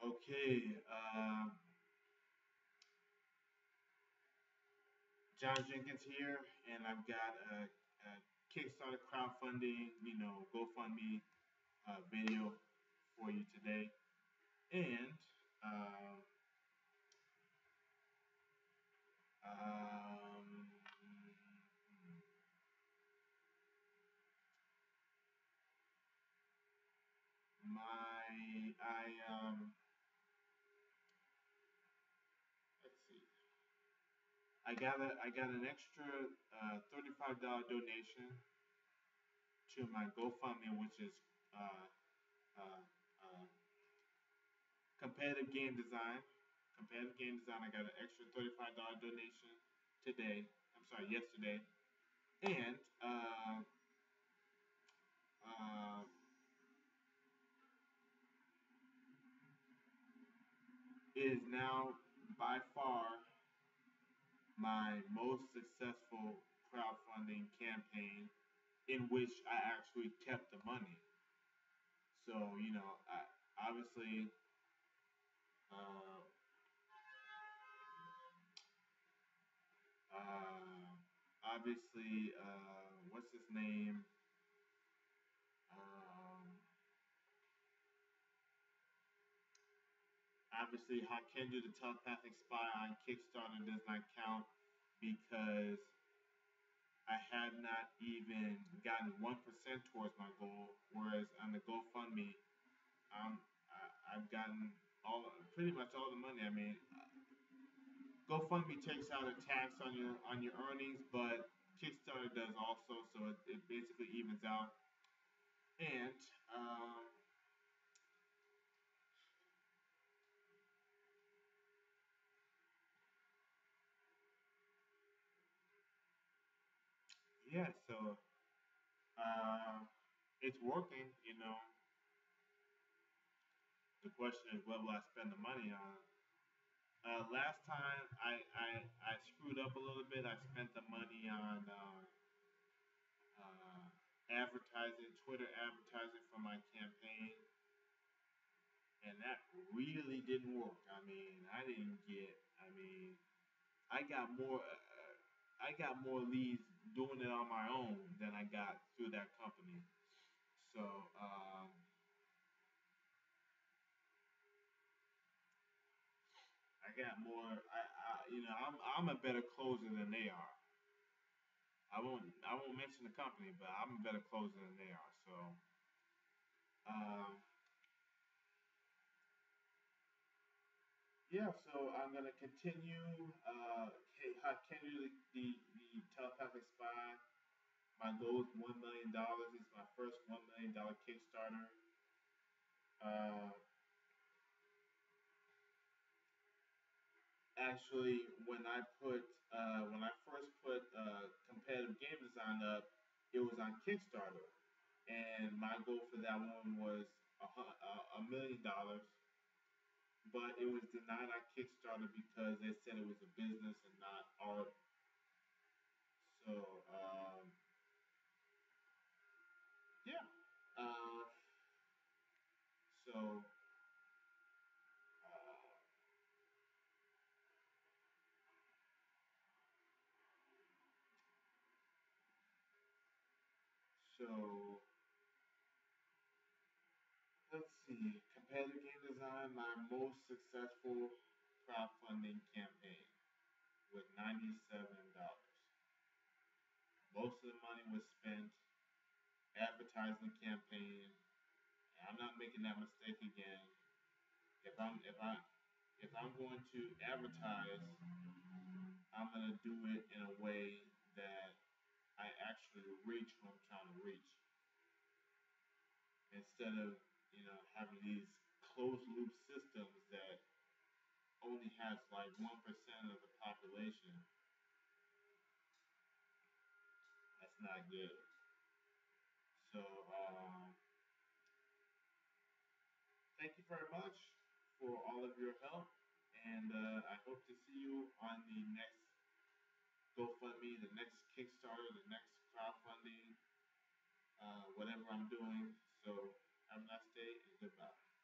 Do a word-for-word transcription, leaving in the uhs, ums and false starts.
Okay, um, John Jenkins here, and I've got a, a Kickstarter crowdfunding, you know, GoFundMe uh, video for you today. And um, um, my I um, let's see, I got a I got an extra uh, thirty-five dollar donation to my GoFundMe, which is uh, uh, uh, competitive game design. Competitive game design. I got an extra thirty-five dollar donation today. I'm sorry, yesterday, and uh, uh, it is now by far my most successful crowdfunding campaign in which I actually kept the money. So you know, I obviously. Uh, uh, Obviously, uh, what's his name? Um, Obviously, How Can Do the Telepathic Spy on Kickstarter does not count because I had not even gotten one percent towards my goal, whereas on the GoFundMe, um, I, I've gotten all pretty much all the money. I mean, GoFundMe takes out a tax on your on your earnings, but Kickstarter does also, so it, it basically evens out. And um, yeah, so uh, it's working. You know, the question is, what will I spend the money on? Uh, last time I, I I screwed up a little bit. I spent the money on uh, uh, advertising, Twitter advertising for my campaign, and that really didn't work. I mean, I didn't get. I mean, I got more. Uh, I got more leads doing it on my own than I got through that company. So um, I got more. I, I you know I'm I'm a better closer than they are. I won't I won't mention the company, but I'm a better closer than they are. So um, yeah, so I'm gonna continue. Uh, How Can You the, the the telepathic spy? My goal is one million dollars. It's my first one million dollar Kickstarter. Uh, Actually, when I put uh, when I first put uh, competitive game design up, it was on Kickstarter, and my goal for that one was a, hu- a, a million dollars. But it was denied on Kickstarter because they said it was a business and not art. So um, yeah. Uh, so uh, so let's see. Competitive game design, my most successful crowdfunding campaign with ninety-seven dollars. Most of the money was spent advertising the campaign. And I'm not making that mistake again. If I'm if I if I'm going to advertise, I'm gonna do it in a way that I actually reach what I'm trying to reach, instead of you know having these closed loop systems that only has like one percent of the population. That's not good. So um, thank you very much for all of your help, and uh, I hope to see you on the next GoFundMe, the next Kickstarter, the next crowdfunding, uh, whatever I'm doing. So have a nice day and goodbye.